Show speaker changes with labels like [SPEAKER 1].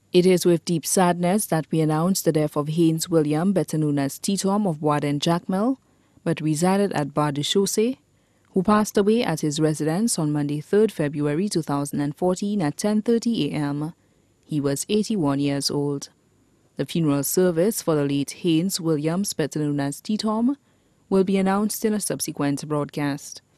[SPEAKER 1] It is with deep sadness that we announce the death of Haynes William, better known as T-Tom of Warden Jackmill, but resided at Bar de Chaussee, who passed away at his residence on Monday, 3rd February 2014 at 10:30 a.m. He was 81 years old. The funeral service for the late Haynes Williams, better known as T-Tom, will be announced in a subsequent broadcast.